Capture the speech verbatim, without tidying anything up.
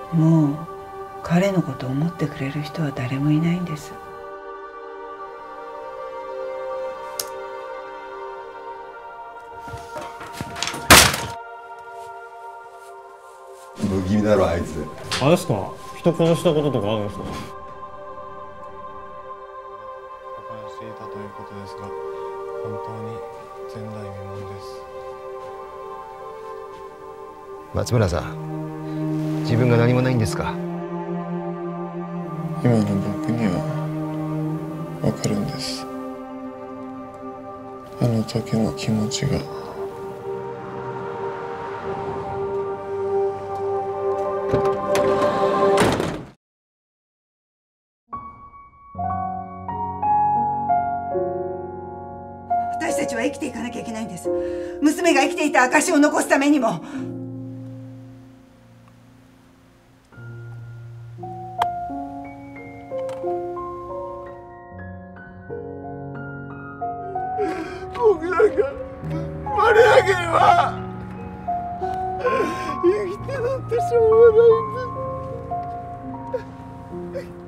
もう彼のことを思ってくれる人は誰もいないんです。 不気味だろあいつ。 あれですか、人殺したこととかあるんですか。 保管していたということですが、本当に前代未聞です。 松村さん、自分が何もないんですか。 今の僕にはわかるんです。あの時の気持ちが。 私たちは生きていかなきゃいけないんです。娘が生きていた証を残すためにも。 僕なんかマリアゲンは生きてなんてしょうがないんです。